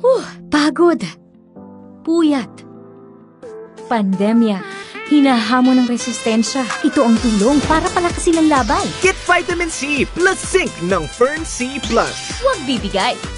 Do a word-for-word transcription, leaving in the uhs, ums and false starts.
Huh, pagod. Puyat. Pandemya. Hinahamon ng resistensya. Ito ang tulong para palakasin ang laban. Get Vitamin C plus Zinc ng Fern C Plus. Huwag bibigay.